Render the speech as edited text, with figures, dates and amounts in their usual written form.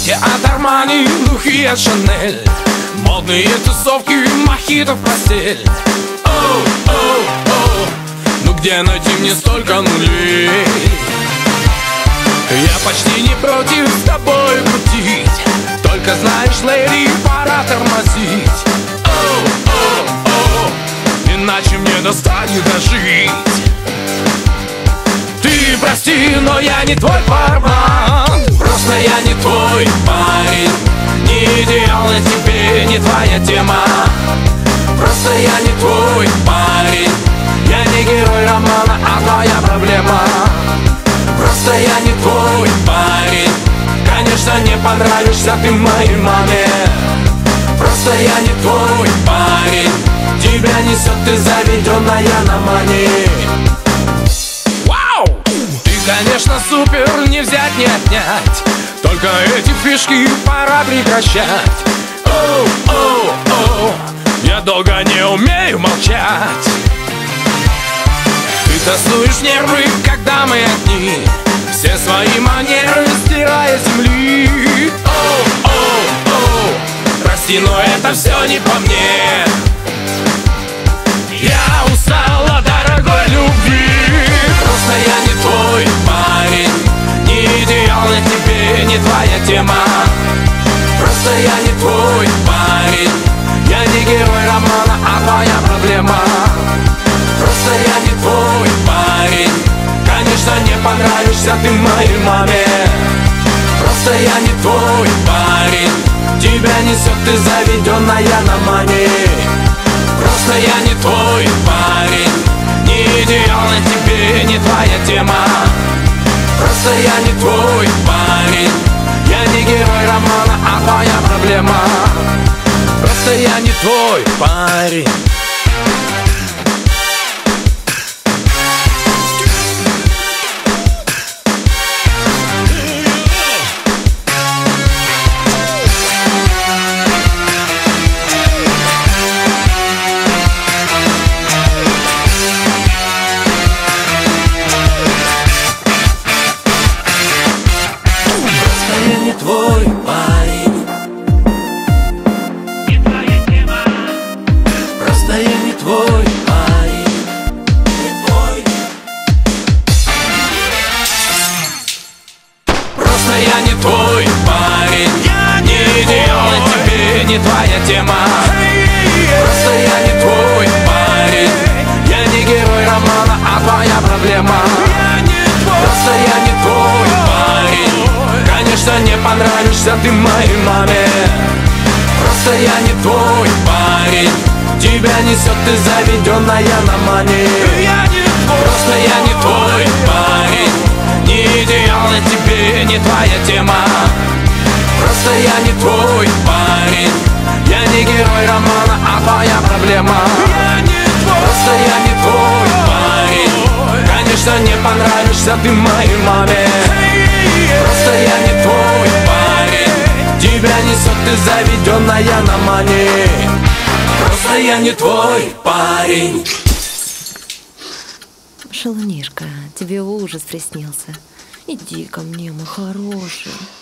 Платье от Армани, духи от Шанель, модные тусовки, мохито в постель. Оу, оу, оу, ну где найти мне столько нулей? Я почти не против с тобой крутить, только знаешь, леди, пора тормозить. Оу, оу, оу, иначе мне достанет дожить. Ты прости, но я не твой формат, просто я не твой парень. Не идеально тебе, не твоя тема, просто я не твой парень. Я не герой романа, а твоя проблема. Просто я не твой парень. Конечно, не понравишься ты моей маме. Просто я не твой парень. Тебя несет, ты заведенная на мане. Вау! Ты, конечно, супер, не взять, не отнять, только эти фишки пора прекращать. Оу, оу, оу, я долго не умею молчать. Ты тасуешь нервы, когда мы одни, все свои манеры стирая с земли. Оу, оу, оу, прости, но это все не по мне. Я устал от дорогой любви. Просто я не твой парень. Не идеально тебе, не твоя тема. Просто я не твой парень. Я не герой романа, а твоя проблема. Просто я не твой парень. Конечно, не понравишься ты моей маме. Просто я не твой парень. Тебя несет, ты заведенная на мане. Просто я не твой парень. Не идеально тебе, не твоя тема. Просто я не твой парень. Я не герой романа, а твоя проблема. Просто я не твой парень. Твой парень, не твоя тема. Просто я не твой парень, не твой. Просто я не твой парень. Не идеально тебе, не твоя тема. Просто я не твой парень. Я не герой романа, а твоя проблема. Просто я не твой парень. Конечно, не понравишься ты моей маме. Просто я не твой парень. Тебя несет, ты заведенная на мане. Просто я не твой парень. Не идеально тебе, не твоя тема. Просто я не твой парень. Я не герой романа, а твоя проблема. Просто я не твой парень. Конечно, не понравишься ты моей маме. Просто я не твой парень. Тебя несет, ты заведенная на мане. Просто я не твой парень. Шалунишка, тебе ужас приснился. Иди ко мне, мой хороший.